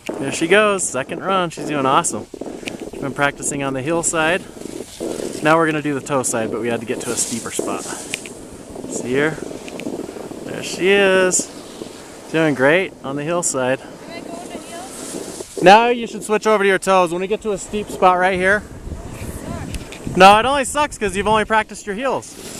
There she goes, second run. She's doing awesome. She's been practicing on the hillside. Now we're gonna do the toe side, but we had to get to a steeper spot. See her? There she is. Doing great on the hillside. Am I going to heels? Now you should switch over to your toes. When we get to a steep spot right here. No, it only sucks because you've only practiced your heels.